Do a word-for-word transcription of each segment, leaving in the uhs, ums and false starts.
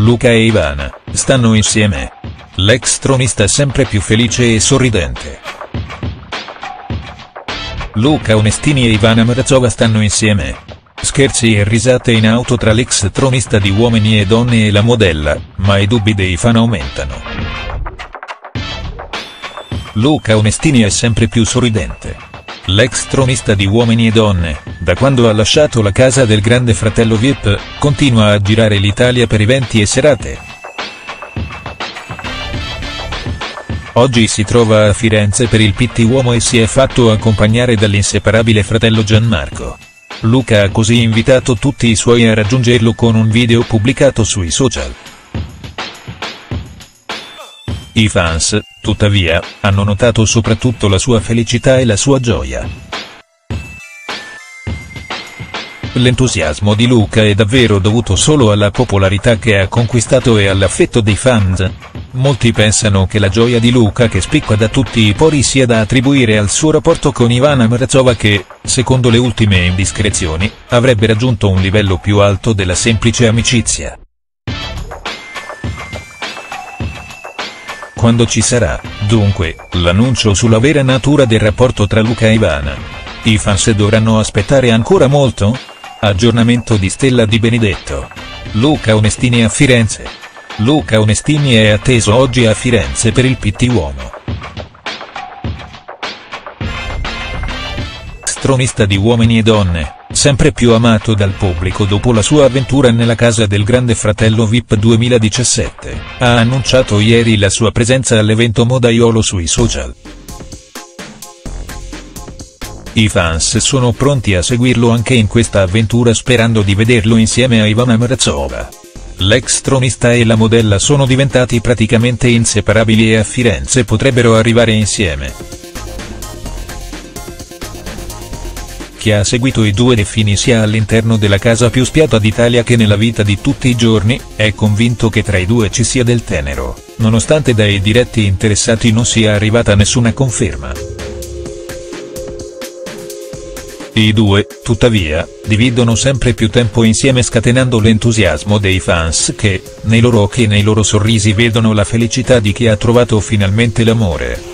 Luca e Ivana, stanno insieme. L'ex tronista è sempre più felice e sorridente. Luca Onestini e Ivana Mrazova stanno insieme. Scherzi e risate in auto tra l'ex tronista di Uomini e Donne e la modella, ma i dubbi dei fan aumentano. Luca Onestini è sempre più sorridente. L'ex tronista di Uomini e Donne, da quando ha lasciato la casa del Grande Fratello V I P, continua a girare l'Italia per eventi e serate. Oggi si trova a Firenze per il Pitti Uomo e si è fatto accompagnare dall'inseparabile fratello Gianmarco. Luca ha così invitato tutti i suoi a raggiungerlo con un video pubblicato sui social. I fans, tuttavia, hanno notato soprattutto la sua felicità e la sua gioia. L'entusiasmo di Luca è davvero dovuto solo alla popolarità che ha conquistato e all'affetto dei fans? Molti pensano che la gioia di Luca, che spicca da tutti i pori, sia da attribuire al suo rapporto con Ivana Mrazova che, secondo le ultime indiscrezioni, avrebbe raggiunto un livello più alto della semplice amicizia. Quando ci sarà, dunque, l'annuncio sulla vera natura del rapporto tra Luca e Ivana? I fans dovranno aspettare ancora molto? Aggiornamento di Stella Di Benedetto. Luca Onestini a Firenze. Luca Onestini è atteso oggi a Firenze per il Pitti Uomo. Tronista di Uomini e Donne, sempre più amato dal pubblico dopo la sua avventura nella casa del Grande Fratello V I P duemiladiciassette, ha annunciato ieri la sua presenza all'evento modaiolo sui social. I fans sono pronti a seguirlo anche in questa avventura, sperando di vederlo insieme a Ivana Mrazova. L'ex tronista e la modella sono diventati praticamente inseparabili e a Firenze potrebbero arrivare insieme. Chi ha seguito i due delfini sia all'interno della casa più spiata d'Italia che nella vita di tutti i giorni, è convinto che tra i due ci sia del tenero, nonostante dai diretti interessati non sia arrivata nessuna conferma. I due, tuttavia, dividono sempre più tempo insieme, scatenando l'entusiasmo dei fans che, nei loro occhi e nei loro sorrisi, vedono la felicità di chi ha trovato finalmente l'amore.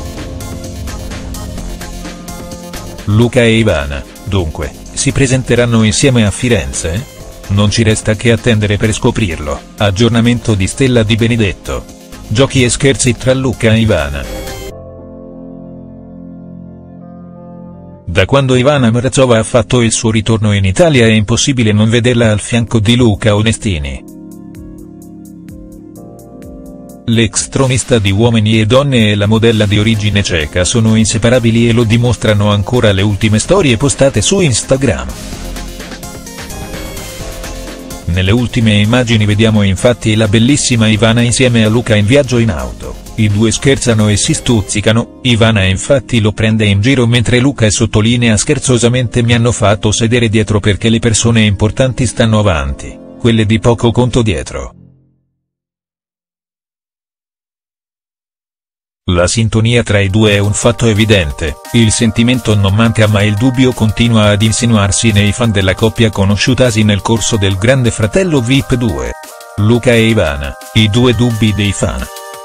Luca e Ivana, dunque, si presenteranno insieme a Firenze? Non ci resta che attendere per scoprirlo. Aggiornamento di Stella Di Benedetto. Giochi e scherzi tra Luca e Ivana. Da quando Ivana Mrazova ha fatto il suo ritorno in Italia è impossibile non vederla al fianco di Luca Onestini. L'ex tronista di Uomini e Donne e la modella di origine ceca sono inseparabili e lo dimostrano ancora le ultime storie postate su Instagram. Nelle ultime immagini vediamo infatti la bellissima Ivana insieme a Luca in viaggio in auto. I due scherzano e si stuzzicano, Ivana infatti lo prende in giro mentre Luca sottolinea scherzosamente: "Mi hanno fatto sedere dietro perché le persone importanti stanno avanti, quelle di poco conto dietro". La sintonia tra i due è un fatto evidente, il sentimento non manca ma il dubbio continua ad insinuarsi nei fan della coppia conosciutasi nel corso del Grande Fratello V I P due. Luca e Ivana, i due dubbi dei fan.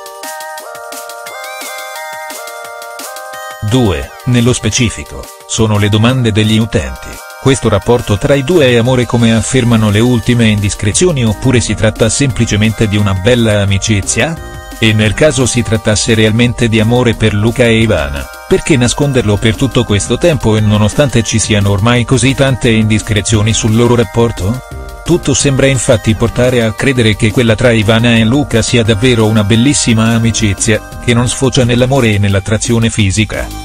due. Nello specifico, sono le domande degli utenti: questo rapporto tra i due è amore come affermano le ultime indiscrezioni oppure si tratta semplicemente di una bella amicizia? E nel caso si trattasse realmente di amore per Luca e Ivana, perché nasconderlo per tutto questo tempo e nonostante ci siano ormai così tante indiscrezioni sul loro rapporto? Tutto sembra infatti portare a credere che quella tra Ivana e Luca sia davvero una bellissima amicizia, che non sfocia nell'amore e nell'attrazione fisica.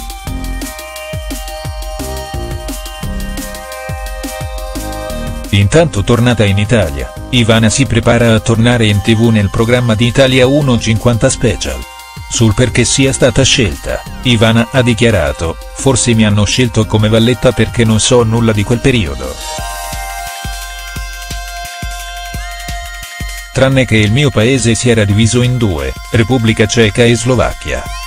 Intanto, tornata in Italia, Ivana si prepara a tornare in tv nel programma di Italia uno cinquanta Special. Sul perché sia stata scelta, Ivana ha dichiarato: "Forse mi hanno scelto come valletta perché non so nulla di quel periodo. Tranne che il mio paese si era diviso in due, Repubblica Ceca e Slovacchia.